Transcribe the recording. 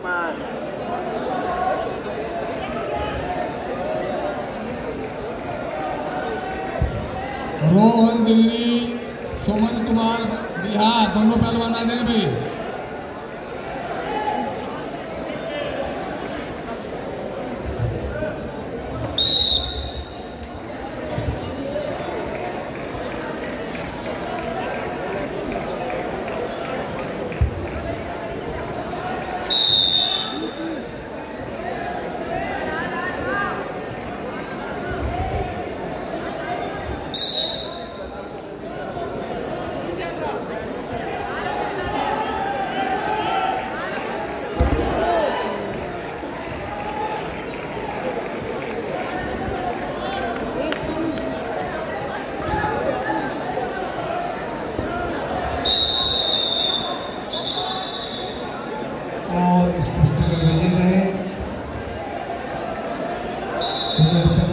रहमान। रोहन दिल्ली, सुमन कुमार बिहार, दोनों पहलवान आ जाए भाई। और इस कुश्ती में विजय रहे